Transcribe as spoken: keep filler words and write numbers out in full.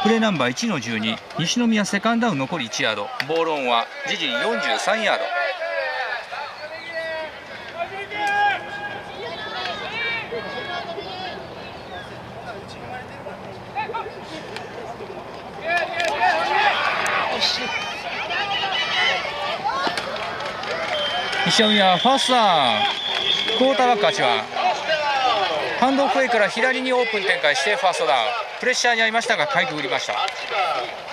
プレーナンバーいちのじゅうに、西宮セカンドダウン残りいちヤード、ボールオンは自陣よんじゅうさんヤード。西宮ファーストダウン、クォーターバックはちばん、ハンドオフウェイから左にオープン展開してファーストダウン、プレッシャーにあいましたがかいくぐりました。